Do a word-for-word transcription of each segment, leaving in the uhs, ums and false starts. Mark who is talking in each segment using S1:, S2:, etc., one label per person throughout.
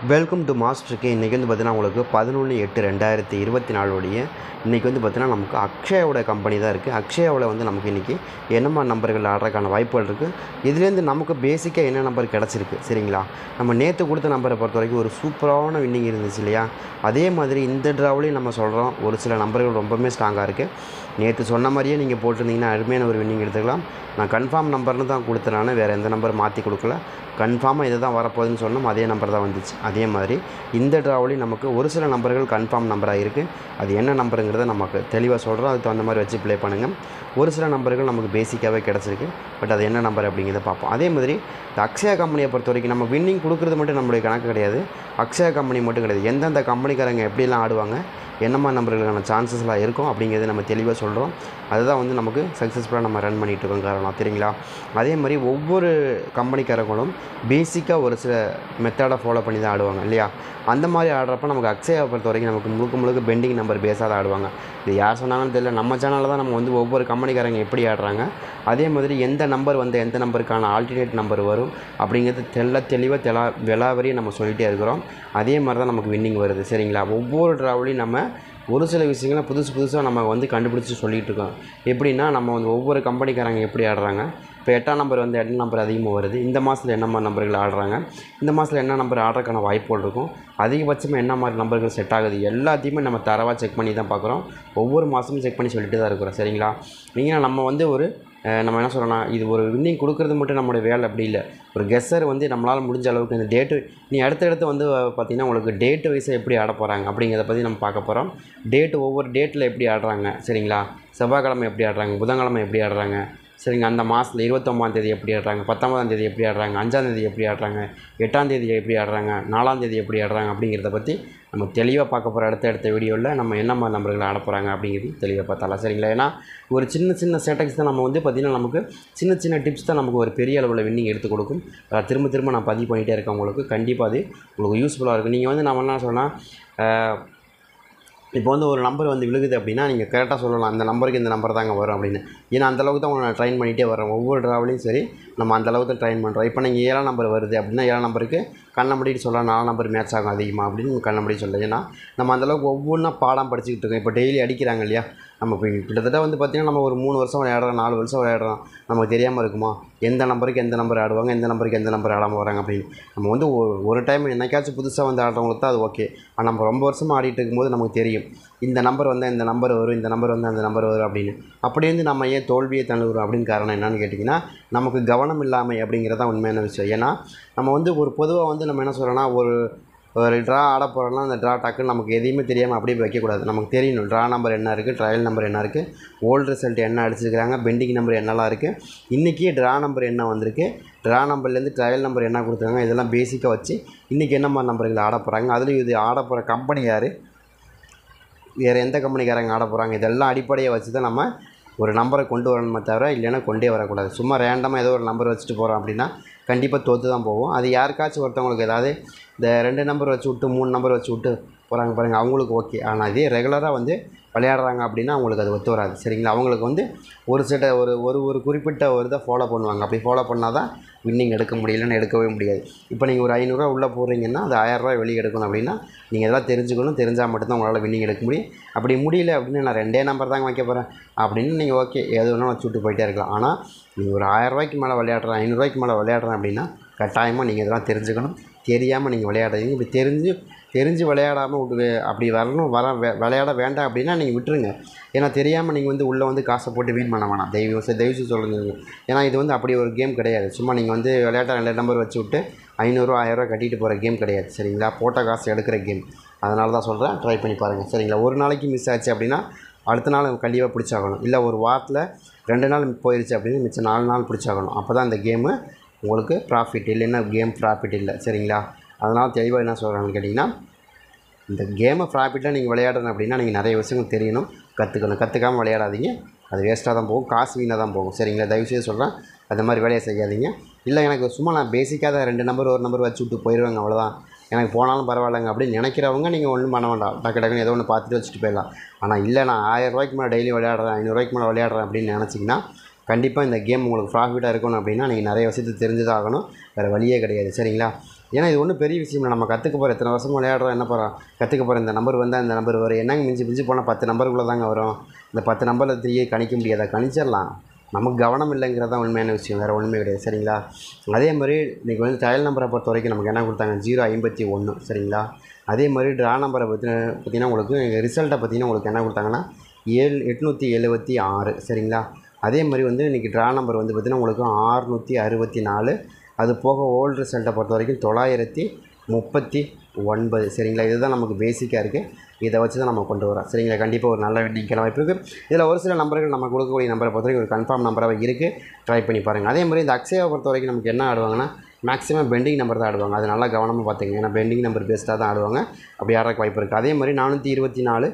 S1: Welcome to மாஸ்டருக்கு. இன்றைக்கி வந்து பார்த்தீங்கன்னா உங்களுக்கு பதினொன்று எட்டு ரெண்டாயிரத்தி இருபத்தி நாலுடைய இன்றைக்கி வந்து பார்த்தீங்கன்னா நமக்கு அக்ஷயாவோட கம்பெனி தான் இருக்குது. அக்ஷயாவில் வந்து நமக்கு இன்றைக்கி என்னம்மா நம்பர்கள் ஆடுறதுக்கான வாய்ப்புகள் இருக்குது. இதுலேருந்து நமக்கு பேசிக்காக என்ன நம்பர் கிடச்சிருக்கு சரிங்களா. நம்ம நேற்று கொடுத்த நம்பரை பொறுத்த வரைக்கும் ஒரு சூப்பரான வின்னிங் இருந்துச்சு இல்லையா. அதே மாதிரி இந்த ட்ராவ்லையும் நம்ம சொல்கிறோம் ஒரு சில நம்பர்கள் ரொம்பவுமே ஸ்ட்ராங்காக இருக்குது. நேற்று சொன்ன மாதிரியே நீங்கள் போட்டிருந்தீங்கன்னா அருமையான ஒரு வின்னிங் எடுத்துக்கலாம். நான் கன்ஃபார்ம் நம்பர்னு தான் கொடுத்தேன், நான் வேறு எந்த நம்பர் மாற்றி கொடுக்கல. கன்ஃபார்மாக இதை தான் வரப்போகுதுன்னு சொன்னோம், அதே நம்பர் தான் வந்துச்சு. அதே மாதிரி இந்த ட்ராவ்லையும் நமக்கு ஒரு சில நம்பர்கள் கன்ஃபார்ம் நம்பராக இருக்குது. அது என்ன நம்பருங்கிறத நமக்கு தெளிவாக சொல்கிறோம், அதுக்கு தகுந்த மாதிரி வச்சு ப்ளே பண்ணுங்கள். ஒரு சில நம்பர்கள் நமக்கு பேசிக்காகவே கிடச்சிருக்கு, பட் அது என்ன நம்பர் அப்படிங்கிறத பார்ப்போம். அதே மாதிரி இந்த அக்ஷயா கம்பெனியை பொறுத்த வரைக்கும் நம்ம வின்னிங் கொடுக்குறது மட்டும் நம்மளுடைய கணக்கு கிடையாது, அக்ஷயா கம்பெனி மட்டும் கிடையாது. எந்தெந்த கம்பெனிக்காரங்க எப்படிலாம் ஆடுவாங்க, என்னம்மா நம்பர்களுக்கான சான்சஸ்லாம் இருக்கும் அப்படிங்கிறது நம்ம தெளிவாக சொல்கிறோம். அதுதான் வந்து நமக்கு சக்ஸஸ்ஃபுல்லாக நம்ம ரன் பண்ணிகிட்டு இருக்கோம் காரணம் சரிங்களா. அதே மாதிரி ஒவ்வொரு கம்பெனிக்காரங்களும் பேசிக்காக ஒரு சில மெத்தடை ஃபாலோ பண்ணி தான் ஆடுவாங்க இல்லையா. அந்த மாதிரி ஆடுறப்ப நமக்கு அக்ஷயாவை பொறுத்த வரைக்கும் நமக்கு முழுக்க முழுக்க பெண்டிங் நம்பர் பேஸாக தான் ஆடுவாங்க. இது யார் சொன்னாங்கன்னு தெரியல, நம்ம சேனலில் தான் நம்ம வந்து ஒவ்வொரு கம்பெனிக்காரங்க எப்படி ஆடுறாங்க, அதே மாதிரி எந்த நம்பர் வந்து எந்த நம்பருக்கான ஆல்டர்னேட் நம்பர் வரும் அப்படிங்கிறது தெல்ல தெளிவாக தெலா விலாவரியும் நம்ம சொல்லிகிட்டே இருக்கிறோம். அதே மாதிரி தான் நமக்கு வின்னிங் வருது சரிங்களா. ஒவ்வொரு ட்ராவலையும் நம்ம ஒரு சில விஷயங்களை புதுசு புதுசாக நம்ம வந்து கண்டுபிடிச்சி சொல்லிகிட்டு இருக்கோம். எப்படின்னா நம்ம வந்து ஒவ்வொரு கம்பெனிக்காரங்க எப்படி ஆடுறாங்க, இப்போ எட்டாம் நம்பர் வந்து எட்டாம் நம்பர் அதிகமாக வருது, இந்த மாதத்தில் என்ன மாதிரி நம்பர்கள் ஆடுறாங்க, இந்த மாதத்தில் என்ன நம்பர் ஆடுறதுக்கான வாய்ப்புகள் இருக்கும், அதிகபட்சமாக என்ன மாதிரி நம்பர்கள் செட் ஆகுது, எல்லாத்தையுமே நம்ம தரவாக செக் பண்ணி தான் பார்க்குறோம். ஒவ்வொரு மாதமும் செக் பண்ணி சொல்லிட்டு தான் இருக்கிறோம் சரிங்களா. நீங்கள் நம்ம வந்து ஒரு நம்ம என்ன சொல்கிறோன்னா, இது ஒரு வின்னிங் கொடுக்குறது மட்டும் நம்மளுடைய வேலை அப்படி இல்லை. ஒரு கெஸ்ஸர் வந்து நம்மளால் முடிஞ்ச அளவுக்கு இந்த டேட்டு நீ அடுத்தடுத்து வந்து பார்த்திங்கன்னா உங்களுக்கு டேட்டு வைஸாக எப்படி ஆட போகிறாங்க அப்படிங்கிறத பற்றி நம்ம பார்க்க போகிறோம். டேட்டு ஒவ்வொரு டேட்டில் எப்படி ஆடுறாங்க சரிங்களா, செவ்வாய்க்கிழமை எப்படி ஆடுறாங்க, புதன்கிழமை எப்படி ஆடுறாங்க சரிங்க, அந்த மாதத்தில் இருபத்தொம்பதாம் தேதி எப்படி ஆடுறாங்க, பத்தொம்பதாம் தேதி எப்படி ஆடுறாங்க, அஞ்சாம் தேதி எப்படி ஆடுறாங்க, எட்டாம் தேதி எப்படி ஆடுறாங்க, நாலாம் தேதி எப்படி ஆடுறாங்க அப்படிங்கிறத பற்றி நம்ம தெளிவாக பார்க்க போகிற அடுத்த அடுத்த வீடியோவில் நம்ம என்ன மாதிரி நம்பர்கள் ஆட போகிறாங்க அப்படிங்கிறது தெளிவாக பார்த்தாலாம் சரிங்களா. ஏன்னா ஒரு சின்ன சின்ன ஸ்ட்ராட்டஜிஸ் தான் நம்ம வந்து பார்த்திங்கன்னா நமக்கு சின்ன சின்ன டிப்ஸ் தான் நமக்கு ஒரு பெரிய அளவில் வின்னிங் எடுத்து கொடுக்கும். திரும்ப திரும்ப நான் பதிவு பண்ணிகிட்டே இருக்கேன், உங்களுக்கு கண்டிப்பாக அது உங்களுக்கு யூஸ்ஃபுல்லாக இருக்கும். நீங்கள் வந்து நம்ம என்ன சொன்னால் இப்போ வந்து ஒரு நம்பர் வந்து விழுகுது அப்படின்னா நீங்கள் கரெக்டாக சொல்லலாம், அந்த நம்பருக்கு இந்த நம்பர் தாங்க வரும் அப்படின்னு. ஏன்னா அந்தளவுக்கு தான் உங்களை நான் ட்ரைன் பண்ணிகிட்டே வரேன். ஒவ்வொரு ட்ராவலையும் சரி நம்ம அந்தளவுக்கு தான் ட்ரைன் பண்ணுறோம். இப்போ நீங்கள் ஏழாம் நம்பர் வருது அப்படின்னா ஏழாம் நம்பருக்கு கண்ணை முடிட்டு சொல்லலாம், நாலாம் நம்பர் மேட்ச் ஆகும் அதிகமாக அப்படின்னு கண்ணை முடி சொல்லலாம். ஏன்னா நம்ம அந்தளவுக்கு ஒவ்வொன்றா பாடம் படிச்சுக்கிட்டு இருக்கோம். இப்போ டெய்லி அடிக்கிறாங்க இல்லையா, நம்ம இப்போ கிட்டத்தட்ட வந்து பார்த்திங்கன்னா நம்ம ஒரு மூணு வருஷம் விளையாடுறோம், நாலு வருஷம் விளையாடுறோம், நமக்கு தெரியாமல் இருக்குமா எந்த நம்பருக்கு எந்த நம்பர் ஆடுவாங்க, எந்த நம்பருக்கு எந்த நம்பர் ஆடாமல் வராங்க அப்படின்னு. நம்ம வந்து ஒரு டைம் என்னைக்காச்சும் புதுசாக வந்து ஆடுறவங்களுக்கு தான் அது ஓகே. ஆனால் நம்ம ரொம்ப வருஷமாக ஆடிட்டு இருக்கும்போது நமக்கு தெரியும் இந்த நம்பர் வந்தால் இந்த நம்பர் வரும், இந்த நம்பர் வந்து அந்த நம்பர் வரும் அப்படின்னு. அப்படி வந்து நம்ம ஏன் தோல்வியை தழுவுறோம் அப்படின்னு காரணம் என்னன்னு கேட்டிங்கன்னா நமக்கு கவனம் இல்லாமல் அப்படிங்கிறதான் உண்மையான விஷயம். ஏன்னா நம்ம வந்து ஒரு பொதுவாக வந்து நம்ம என்ன சொல்கிறோன்னா ஒரு ஒரு ட்ரா ஆட போகிறோம்னா அந்த ட்ரா டக்குன்னு நமக்கு எதையுமே தெரியாமல் அப்படியே வைக்கக்கூடாது. நமக்கு தெரியணும் ட்ரா நம்பர் என்ன இருக்குது, ட்ரையல் நம்பர் என்ன இருக்குது, ஓல்டு ரிசல்ட் என்ன அடிச்சிருக்கிறாங்க, பெண்டிங் நம்பர் என்னெல்லாம் இருக்குது, இன்றைக்கி ட்ரா நம்பர் என்ன வந்திருக்கு, ட்ரா நம்பர்லேருந்து ட்ரையல் நம்பர் என்ன கொடுத்துருக்காங்க, இதெல்லாம் பேசிக்காக வச்சு இன்றைக்கி என்ன மாதிரி நம்பர்கள் ஆட போகிறாங்க, அதுலேயும் இது ஆட போகிற கம்பெனி யார், வேறு எந்த கம்பெனிக்காரங்க ஆட போகிறாங்க, இதெல்லாம் அடிப்படையை வச்சு தான் நம்ம ஒரு நம்பரை கொண்டு வரணுமே தவிர இல்லைன்னா கொண்டே வரக்கூடாது. சும்மா ரேண்டமாக ஏதோ ஒரு நம்பர் வச்சுட்டு போகிறோம் அப்படின்னா கண்டிப்பாக தோற்று தான் போவோம். அது யாருக்காச்சும் ஒருத்தவங்களுக்கு ஏதாவது இந்த ரெண்டு நம்பர் வச்சு விட்டு மூணு நம்பர் வச்சு விட்டு போகிறாங்க பாருங்கள், அவங்களுக்கு ஓகே. ஆனால் இதே ரெகுலராக வந்து விளையாடுறாங்க அப்படின்னா அவங்களுக்கு அது ஒத்து வராது சரிங்களா. அவங்களுக்கு வந்து ஒரு சில ஒரு ஒரு ஒரு குறிப்பிட்ட ஒரு இதை ஃபாலோ பண்ணுவாங்க. அப்படி ஃபாலோ பண்ணால் தான் வின்னிங் எடுக்க முடியலன்னு எடுக்கவே முடியாது. இப்போ நீங்கள் ஒரு ஐநூறுரூவா உள்ளே போடுறீங்கன்னா அது ஆயிரரூவா வெளியே எடுக்கணும் அப்படின்னா நீங்கள் இதெல்லாம் தெரிஞ்சுக்கணும், தெரிஞ்சால் மட்டும்தான் உங்களால் வின்னிங் எடுக்க முடியும். அப்படி முடியல அப்படின்னு நான் ரெண்டே நம்பர் தாங்க வைக்க போகிறேன் அப்படின்னு நீங்கள் ஓகே எது வேணாலும் வச்சு விட்டு போயிட்டே இருக்கலாம். ஆனால் நீங்கள் ஒரு ஆயிரரூவாய்க்கு மேலே விளையாடுறேன், ஐநூறுரூவாய்க்கு மேலே விளையாடுறேன் அப்படின்னா கட்டாயமாக நீங்கள் இதெல்லாம் தெரிஞ்சுக்கணும். தெரியாமல் நீங்கள் விளையாடுறீங்க, இப்படி தெரிஞ்சு தெரிஞ்சு விளையாடாமல் விட்டு அப்படி வரணும் வர விளையாட வேண்டாம் அப்படின்னா நீங்கள் விட்டுருங்க. ஏன்னா தெரியாமல் நீங்கள் வந்து உள்ளே வந்து காசை போட்டு வீண் பண்ண வேணாம், தயவு தயவுசு சொல்லுங்க. ஏன்னா இது வந்து அப்படி ஒரு கேம் கிடையாது. சும்மா நீங்கள் வந்து விளையாட்ட ரெண்டு நம்பர் வச்சு விட்டு ஐநூறுரூவா ஆயிரரூவா கட்டிட்டு போகிற கேம் கிடையாது சரிங்களா. போட்ட காசு எடுக்கிற கேம். அதனால தான் சொல்கிறேன், ட்ரை பண்ணி பாருங்கள் சரிங்களா. ஒரு நாளைக்கு மிஸ் ஆச்சு அப்படின்னா அடுத்த நாள் கண்டிப்பாக பிடிச்சாகணும். இல்லை ஒரு வாரத்தில் ரெண்டு நாள் போயிடுச்சு அப்படின்னு மிச்சம் நாலு நாள் பிடிச்சாகணும். அப்போ தான் இந்த கேமு உங்களுக்கு ப்ராஃபிட், இல்லைன்னா கேம் ப்ராஃபிட் இல்லை சரிங்களா. அதனால் தெளிவாக என்ன சொல்கிறாங்கன்னு கேட்டிங்கன்னா இந்த கேமை ப்ராஃபிட்டாக நீங்கள் விளையாடுறேன் அப்படின்னா நீங்கள் நிறைய விஷயங்கள் தெரியணும், கற்றுக்கணும். கற்றுக்காமல் விளையாடாதீங்க, அது வேஸ்ட்டாக தான் போகும், காசு வீணாக தான் போகும் சரிங்களா. தயவுசெய்து சொல்கிறேன் அந்த மாதிரி வேலையை செய்யாதீங்க. இல்லை எனக்கு சும்மா நான் பேசிக்காக தான் ரெண்டு நம்பர் ஒரு நம்பர் வச்சு விட்டு போயிடுவேங்க அவ்வளோதான், எனக்கு போனாலும் பரவாயில்லைங்க அப்படின்னு நினைக்கிறவங்க நீங்கள் ஒன்றும் பண்ண வேண்டாம், டக்கு டக்குன்னு ஏதோ ஒன்று பார்த்துட்டு வச்சுட்டு போயிடலாம். ஆனால் இல்லை நான் ஆயிரரூவாய்க்கு மேலே டெய்லி விளையாடுறேன், ஐநூறுரூவாய்க்கு மேலே விளையாடுறேன் அப்படின்னு நினச்சிங்கன்னா கண்டிப்பாக இந்த கேம் உங்களுக்கு ப்ராஃபிட்டாக இருக்கணும் அப்படின்னா நீங்கள் நிறைய விஷயத்தை தெரிஞ்சு தான் ஆகணும், வேறு வழியே கிடையாது சரிங்களா. ஏன்னா இது ஒன்றும் பெரிய விஷயம் இல்லை. நம்ம கற்றுக்க போகிற எத்தனை வருஷம் விளையாடுறோம், என்ன போகிறோம் கற்றுக்க போகிற இந்த நம்பர் வந்தால் இந்த நம்பர் வரும். என்னங்க மிஞ்சி மிஞ்சி போனால் பத்து நம்பருக்குள்ளே தாங்க வரும். இந்த பத்து நம்பரில் த்ரீயே கணிக்க முடியாதா? கணிச்சிடலாம். நமக்கு கவனம் இல்லைங்கிறதான் உண்மையான விஷயம், வேறு ஒன்றுமே கிடையாது. சரிங்களா? அதே மாதிரி இன்றைக்கி வந்து ட்ரையல் நம்பரை பொறுத்த வரைக்கும் நமக்கு என்ன கொடுத்தாங்க, ஜீரோ ஐம்பத்தி ஒன்று. சரிங்களா? அதே மாதிரி ட்ரா நம்பரை பற்றி பார்த்திங்கன்னா உங்களுக்கு ரிசல்ட்டை பார்த்திங்கன்னா உங்களுக்கு என்ன கொடுத்தாங்கன்னா ஏழு எட்நூற்றி எழுபத்தி ஆறு. சரிங்களா? அதே மாதிரி வந்து இன்றைக்கி ட்ரா நம்பர் வந்து பார்த்திங்கன்னா உங்களுக்கு ஆறுநூற்றி அறுபத்தி நாலு. அது போக ஓல்டு ரிசல்ட்டை பொறுத்த வரைக்கும் தொள்ளாயிரத்தி முப்பத்தி ஒன்பது. சரிங்களா? இதுதான் நமக்கு பேசிக்காக இருக்குது. இதை வச்சு தான் நம்ம கொண்டு வரோம். சரிங்களா? கண்டிப்பாக ஒரு நல்ல வெட்டிக்கான வாய்ப்பு இருக்குது. இதில் ஒரு சில நம்பர்கள் நம்ம கொடுக்கக்கூடிய நம்பரை பொறுத்த வரைக்கும் ஒரு கன்ஃபார்ம் நம்பராக இருக்குது. ட்ரை பண்ணி பாருங்கள். அதே மாதிரி இந்த அக்ஷயாவை பொறுத்த வரைக்கும் நமக்கு என்ன ஆடுவாங்கன்னா மேக்ஸிமம் பெண்டிங் நம்பர் தான் ஆடுவாங்க. அது நல்லா கவனமாக பார்த்துங்க. ஏன்னா பெண்டிங் நம்பர் பேஸ்டாக தான் ஆடுவாங்க. அப்படி ஆடுறதுக்கு வாய்ப்பு இருக்குது. அதே மாதிரி நானூற்றி இருபத்தி நாலு,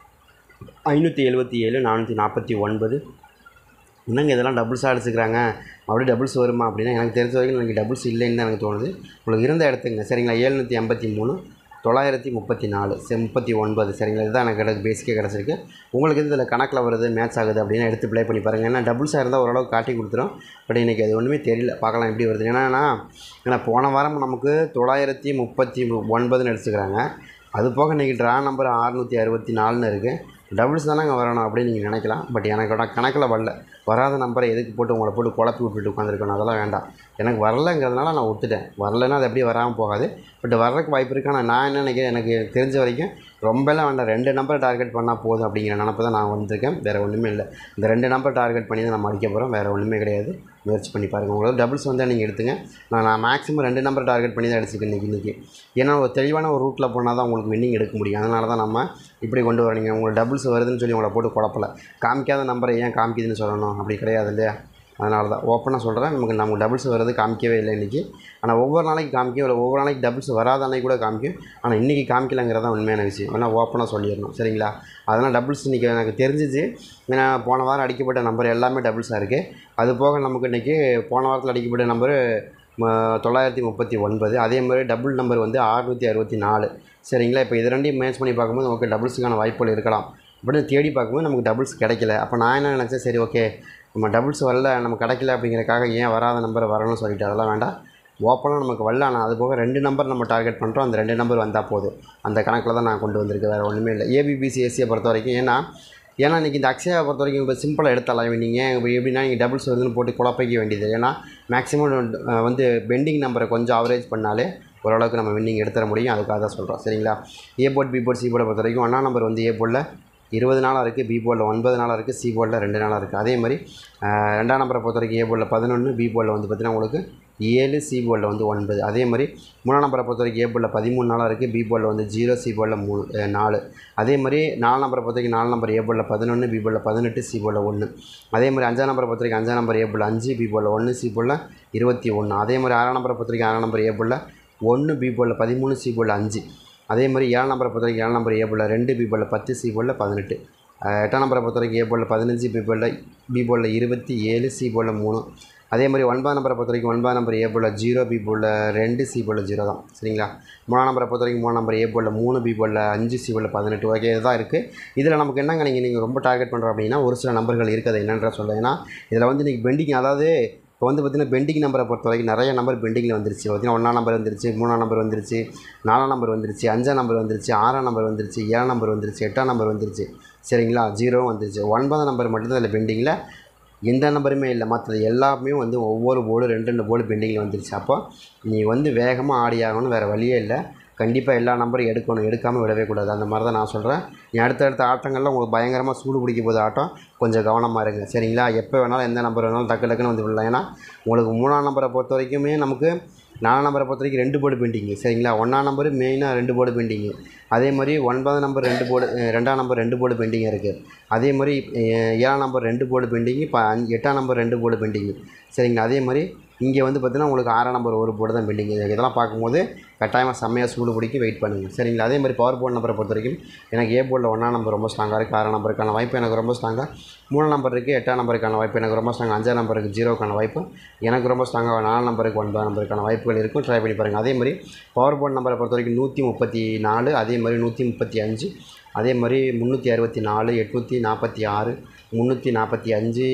S1: ஐநூற்றி எழுபத்தி ஏழு, நானூற்றி நாற்பத்தி ஒன்பது. என்னங்க இதெல்லாம் டபுள்ஸாக அடிச்சுக்கிறாங்க, அப்படியே டபுள்ஸ் வருமா அப்படின்னா எனக்கு தெரிஞ்ச வரைக்கும் எனக்கு டபுள்ஸ் இல்லைன்னு தான் எனக்கு தோணுது. உங்களுக்கு இருந்த இடத்துங்க. சரிங்களா? ஏழ்நூற்றி எண்பத்தி மூணு, தொள்ளாயிரத்தி முப்பத்தி நாலு, சரி முப்பத்தி ஒன்பது. சரிங்களா? இதுதான் எனக்கு எனக்கு பேசிக்காக கிடச்சிருக்கு. உங்களுக்கு இது இதில் கணக்கில் வருது, மேட்ச் ஆகுது அப்படின்னா எடுத்து ப்ளே பண்ணி பாருங்கள். ஏன்னா டபுள்ஸாக இருந்தால் ஓரளவுக்கு காட்டி கொடுத்துரும். பட் இன்றைக்கி அது ஒன்றுமே தெரியல, பார்க்கலாம் எப்படி வருது. ஏன்னா ஏன்னா போன வாரம் நமக்கு தொள்ளாயிரத்தி முப்பத்தி ஒன்பதுன்னு அடிச்சுக்கிறாங்க. அது போக இன்றைக்கி ட்ரா நம்பர் அறுநூற்றி அறுபத்தி நாலுன்னு இருக்குது. டபுள்ஸ் தானே அங்கே வரணும் அப்படின்னு நீங்கள் நினைக்கலாம். பட் எனக்கு கணக்கில் வரல. வராத நம்பரை எதுக்கு போட்டு உங்களை போட்டு குழப்பி விட்டுட்டு உட்காந்துருக்கணும், அதெல்லாம் வேண்டாம். எனக்கு வரலைங்கிறதுனால நான் விட்டுட்டேன். வரலைன்னா அது அப்படியே வராமல் போகாது. பட் வர்றதுக்கு வாய்ப்பு இருக்குது. ஆனால் நான் என்ன நினைக்கிறேன், எனக்கு தெரிஞ்ச வரைக்கும் ரொம்பலாம் வேண்டாம், ரெண்டு நம்பரை டார்கெட் பண்ணால் போதும் அப்படிங்கிற நினப்பு தான் நான் வந்திருக்கேன். வேறு ஒன்றுமே இல்லை. இந்த ரெண்டு நம்பர் டார்கெட் பண்ணி தான் நம்ம அடிக்க போகிறோம். வேறு ஒன்றுமே கிடையாது. முயற்சி பண்ணி பாருங்கள். உங்களுக்கு டபுள்ஸ் வந்தால் நீங்கள் எடுத்துங்க. நான் நான் மேக்ஸிமம் ரெண்டு நம்பர் டார்கெட் பண்ணி தான் அடிச்சிருக்கேன் இன்றைக்கி இன்றைக்கி. ஏன்னா ஒரு தெளிவான ஒரு ரூட்டில் போனால் தான் உங்களுக்கு வின்னிங் எடுக்க முடியும். அதனால தான் நம்ம இப்படி கொண்டு வரீங்க. உங்களுக்கு டபுள்ஸ் வருதுன்னு சொல்லி உங்களை போட்டு குழப்பல. காமிக்காத நம்பரை ஏன் காமிக்குதுன்னு சொல்லணும், அப்படி கிடையாது இல்லையா? அதனால தான் ஓப்பனாக சொல்கிறேன். நமக்கு நமக்கு டபுள்ஸ் வர்றது காமிக்கவே இல்லை இன்றைக்கி. ஆனால் ஒவ்வொரு நாளைக்கு காமிக்கும், இல்லை ஒவ்வொரு நாளைக்கு டபுள்ஸ் வராத அன்னைக்கு கூட காமிக்கும். ஆனால் இன்றைக்கி காமிக்கலைங்கிறதா உண்மையான விஷயம். ஆனால் ஓப்பனாக சொல்லிடணும். சரிங்களா? அதனால் டபுள்ஸ் இன்றைக்கி எனக்கு தெரிஞ்சிச்சு. ஏன்னா போன வாரம் அடிக்கப்பட்ட நம்பர் எல்லாமே டபுள்ஸாக இருக்குது. அது போக நமக்கு இன்றைக்கி போன வாரத்தில் அடிக்கப்பட்ட நம்பரு தொள்ளாயிரத்தி முப்பத்தி ஒன்பது. அதே மாதிரி டபுள் நம்பர் வந்து அறுநூற்றி அறுபத்தி நாலு. சரிங்களா? இப்போ இது ரெண்டையும் மேட்ச் பண்ணி பார்க்கும்போது நமக்கு டபுள்ஸுக்கான வாய்ப்புகள் இருக்கலாம். அப்படின்னு தேடி பார்க்கும்போது நமக்கு டபுள்ஸ் கிடைக்கல. அப்போ நான் என்ன நினச்சேன், சரி ஓகே நம்ம டபுள்ஸ் வரல, நம்ம கிடைக்கல அப்படிங்கிறக்காக ஏன் வராத நம்பர் வரணும்னு சொல்லிட்டு அதெல்லாம் வேண்டாம். ஓப்பனாக நமக்கு வரல. ஆனால் அது போக ரெண்டு நம்பர் நம்ம டார்கெட் பண்ணுறோம். அந்த ரெண்டு நம்பர் வந்தால் போதும். அந்த கணக்கில் தான் நான் கொண்டு வந்திருக்கேன். வேறு ஒன்றுமே இல்லை. ஏபிபிசி எஸ்சியை பொறுத்த வரைக்கும் ஏன்னா ஏன்னா இன்றைக்கி இந்த அக்ஷயா பொறுத்த வரைக்கும் இப்போ சிம்பிளாக எடுத்தாலாம். நீங்கள் இப்போ எப்படின்னா நீங்கள் டபுள்ஸ் வருதுன்னு போட்டு குழப்பிக்க வேண்டியது. ஏன்னா மேக்ஸிமம் வந்து பெண்டிங் நம்பரை கொஞ்சம் ஆவரேஜ் பண்ணாலே ஓரளவுக்கு நம்ம வின்னிங் எடுத்துட முடியும். அதுக்காக தான் சொல்கிறோம். சரிங்களா? A board, B board, C போர்டை பொறுத்த வரைக்கும் ஒன்றா நம்பர் வந்து ஏ போர்டில் இருபது நாளாக இருக்குது, பி போர்டில் ஒன்பது நாளாக இருக்குது, சி போர்டில் ரெண்டு நாளாக இருக்குது. அதே மாதிரி ரெண்டாம் நம்பரை பொறுத்த வரைக்கும் ஏ போர்டில் பதினொன்று, பி போர்டில் வந்து பார்த்திங்கன்னா உங்களுக்கு ஏழு, சி போர்டில் வந்து ஒன்பது. அதே மாதிரி மூணாம் நம்பரை பொறுத்த வரைக்கும் ஏ போர்டில் பதிமூணு நாளாக இருக்குது, பி போர்டில் வந்து ஜீரோ, சி போர்டில் மூணு நாலு. அதே மாதிரி நாலு நம்பரை பொறுத்த வரைக்கும் நாலு நம்பர் ஏ போர்டில் பதினொன்று, பி போர்டில் பதினெட்டு, சி போர்டில் ஒன்று. அதே மாதிரி அஞ்சாம் நம்பரை பொறுத்த வரைக்கும் அஞ்சாம் நம்பர் ஏ போர்டில் அஞ்சு, பி போர்டில் ஒன்று, சி போர்டில் இருபத்தி ஒன்று. அதே மாதிரி ஆறாம் நம்பரை பொறுத்த வரைக்கும் ஆறாம் நம்பர் ஏ போர்டில் ஒன்று, பி போர்டில் பதிமூணு, சி போர்டில் அஞ்சு. அதே மாதிரி ஏழாம் நம்பரை பொறுத்த வரைக்கும் ஏழாம் நம்பர் ஏ போர்டில் ரெண்டு, பி போர்டில் பத்து, சி போர்டில் பதினெட்டு. எட்டாம் நம்பரை பொறுத்த வரைக்கும் ஏ போர்டில் பதினஞ்சு, பி போர்டில் பி போர்டில் இருபத்தி ஏழு, சி போர்டில் மூணு. அதே மாதிரி ஒன்பதாம் நம்பரை பொறுத்த வரைக்கும் ஒன்பதாம் நம்பர் ஏ போர்டில் ஜீரோ, பி போர்டில் ரெண்டு, சி போர்டில் ஜீரோ தான். சரிங்களா? மூணாம் நம்பரை பொறுத்த வரைக்கும் மூணு நம்பர் ஏ போர்டில் மூணு, பி போர்டில் அஞ்சு, சி போர்டில் பதினெட்டு. ஓகே, இதுதான் இருக்குது. இதில் நமக்கு என்னங்க நீங்கள் நீங்கள் ரொம்ப டார்கெட் பண்ணுறோம் அப்படின்னா ஒரு சில நம்பர்கள் இருக்குது. என்னன்ற சொல்ல ஏன்னா இதில் வந்து இன்றைக்கி பெண்டிங், அதாவது இப்போ வந்து பார்த்திங்கன்னா பெண்டிங் நம்பரை பொறுத்த வரைக்கும் நிறைய நம்பர் பெண்டிங்கில் வந்துருச்சு. பார்த்திங்கன்னா ஒன்றாம் நம்பர் வந்துருச்சு, மூணாம் நம்பர் வந்துருச்சு, நாலாம் நம்பர் வந்துருச்சு, அஞ்சாம் நம்பர் வந்துருச்சு, ஆறாம் நம்பர் வந்துருச்சு, ஏழாம் நம்பர் வந்துருச்சு, எட்டாம் நம்பர் வந்துருச்சு. சரிங்களா? ஜீரோவும் வந்துருச்சு. ஒன்பதாம் நம்பர் மட்டும்தான் இதில் பெண்டிங்கில், எந்த நம்பருமே இல்லை. மற்றது எல்லாமே வந்து ஒவ்வொரு போர்டு ரெண்டு ரெண்டு போர்டு பெண்டிங்கில் வந்துருச்சு. அப்போ நீ வந்து வேகமாக ஆடி ஆகணும், வேறு வழியே இல்லை. கண்டிப்பாக எல்லா நம்பரும் எடுக்கணும், எடுக்காமல் விடவே கூடாது. அந்த மாதிரி தான் நான் சொல்கிறேன். நீ அடுத்தடுத்த ஆட்டங்களில் உங்களுக்கு பயங்கரமாக சூடு பிடிக்க போது ஆட்டம், கொஞ்சம் கவனமாக இருங்க. சரிங்களா? எப்போ வேணாலும் எந்த நம்பர் வேணாலும் டக்கு டக்குன்னு வந்து விடலாம். ஏன்னா உங்களுக்கு மூணாம் நம்பரை பொறுத்த வரைக்குமே நமக்கு நாலாம் நம்பரை பொறுத்த வரைக்கும் ரெண்டு போர்டு பெண்டிங்கு. சரிங்களா? ஒன்றாம் நம்பர் மெயினாக ரெண்டு போர்டு பெண்டிங்கு. அதே மாதிரி ஒன்பதாம் நம்பர் ரெண்டு போர்டு, ரெண்டாம் நம்பர் ரெண்டு போர்டு பெண்டிங்காக இருக்குது. அதே மாதிரி ஏழாம் நம்பர் ரெண்டு போர்டு பெண்டிங்கு, இப்போ எட்டாம் நம்பர் ரெண்டு போர்டு பெண்டிங்கு. சரிங்களா? அதே மாதிரி இங்கே வந்து பார்த்திங்கன்னா உங்களுக்கு ஆறாம் நம்பர் ஒரு போர்டு தான் பெண்டிங். இதெல்லாம் பார்க்கும்போது கட்டாயமாக செம்மையாக சூடு பிடிக்கும், வெயிட் பண்ணுங்கள். சரிங்களா? அதே மாதிரி பவர் போர்டு நம்பரை பொறுத்த வரைக்கும் எனக்கு ஏ போர்டில் ஒன்றாம் நம்பர் ரொம்ப ஸ்ட்ராங்காக இருக்குது, ஆறாம் நம்பருக்கான வாய்ப்பு எனக்கு ரொம்ப ஸ்ட்ராங்காக, மூணாம் நம்பர் இருக்குது, எட்டாம் நம்பருக்கான வாய்ப்பு எனக்கு ரொம்ப ஸ்ட்ராங்காக, அஞ்சாம் நம்பருக்கு ஜீரோக்கான வாய்ப்பு எனக்கு ரொம்ப ஸ்ட்ராங்காக, நாலு நம்பருக்கு ஒன்பதாம் நம்பருக்கான வாய்ப்புகள் இருக்கும். ட்ரை பண்ணி பாருங்கள். அதே மாதிரி பவர் போர்டு நம்பரை பொறுத்த வரைக்கும் நூற்றி முப்பத்தி நாலு, அதே மாதிரி நூற்றி முப்பத்தி அஞ்சு, அதே மாதிரி முந்நூற்றி அறுபத்தி நாலு, எட்நூற்றி நாற்பத்தி ஆறு, முந்நூற்றி நாற்பத்தி அஞ்சு,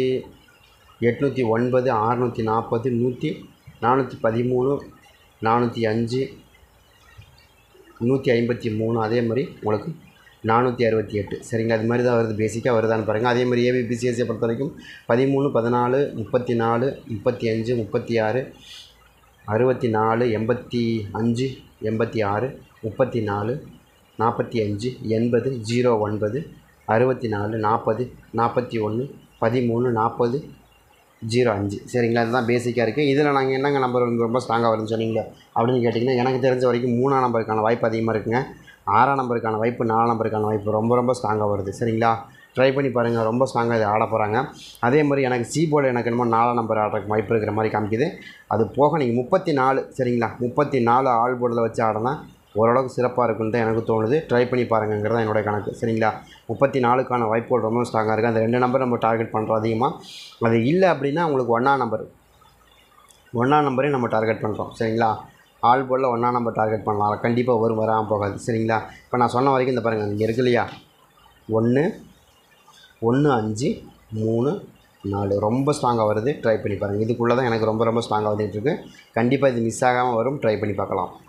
S1: எட்நூற்றி ஒன்பது, அறுநூற்றி நாற்பது, நூற்றி நானூற்றி பதிமூணு, நானூற்றி அஞ்சு, நூற்றி ஐம்பத்தி மூணு அதே மாதிரி உங்களுக்கு நானூற்றி அறுபத்தி எட்டு சரிங்களா. அது மாதிரி தான் வருது, பேசிக்காக வருதான்னு பாருங்கள். அதே மாதிரி ஏபிபிசிஎஸ்சியை பொறுத்த வரைக்கும் பதிமூணு பதினாலு முப்பத்தி நாலு முப்பத்தி அஞ்சு முப்பத்தி ஆறு அறுபத்தி நாலு எண்பத்தி அஞ்சு எண்பத்தி ஆறு முப்பத்தி நாலு நாற்பத்தி அஞ்சு எண்பது ஜீரோ ஒன்பது அறுபத்தி நாலு நாற்பது நாற்பத்தி ஒன்று பதிமூணு நாற்பது ஜீரோ அஞ்சு சரிங்களா. இதுதான் பேசிக்காக இருக்குது. இதில் நாங்கள் என்னங்க நம்பர் வந்து ரொம்ப ஸ்ட்ராங்காக வருதுன்னு சொன்னீங்க அப்படின்னு கேட்டிங்கன்னா, எனக்கு தெரிஞ்ச வரைக்கும் மூணாம் நம்பருக்கான வாய்ப்பு அதிகமாக இருக்குங்க. ஆறாம் நம்பருக்கான வாய்ப்பு, நாலாம் நம்பருக்கான வாய்ப்பு ரொம்ப ரொம்ப ஸ்ட்ராங்காக வருது சரிங்களா. ட்ரை பண்ணி பாருங்கள், ரொம்ப ஸ்ட்ராங்காக இதை ஆட போகிறாங்க. அதே மாதிரி எனக்கு சி போர்டு எனக்கு என்னமோ நாலாம் நம்பர் ஆடுறதுக்கு வாய்ப்பு இருக்கிற மாதிரி காமிக்குது. அது போக நீங்கள் முப்பத்தி நாலு சரிங்களா, முப்பத்தி நாலு ஆள் போர்டில் வச்சு ஆடினா ஓரளவுக்கு சிறப்பாக இருக்குன்னு தான் எனக்கு தோணுது. ட்ரை பண்ணி பாருங்கிறது தான் என்னோடய கணக்கு சரிங்களா. முப்பத்தி நாலுக்கான வாய்ப்புகள் ரொம்ப ஸ்ட்ராங்காக இருக்குது. அந்த ரெண்டு நம்பர் நம்ம டார்கெட் பண்ணுறோம் அதிகமாக. அது இல்லை அப்படின்னா உங்களுக்கு ஒன்றாம் நம்பர் ஒன்றாம் நம்பரையும் நம்ம டார்கெட் பண்ணுறோம் சரிங்களா. ஆள் போர்டில் ஒன்றாம் நம்பர் டார்கெட் பண்ணலாம், அது கண்டிப்பாக வரும், வராமல் போகாது சரிங்களா. இப்போ நான் சொன்ன வரைக்கும் இந்த பாருங்கள், இங்கே இருக்கு இல்லையா, ஒன்று ஒன்று அஞ்சு மூணு நாலு ரொம்ப ஸ்ட்ராங்காக வருது. ட்ரை பண்ணி பாருங்கள். இதுக்குள்ளே தான் எனக்கு ரொம்ப ரொம்ப ஸ்ட்ராங்காக வந்துகிட்ருக்கு. கண்டிப்பாக இது மிஸ் ஆகாமல் வரும். ட்ரை பண்ணி பார்க்கலாம்.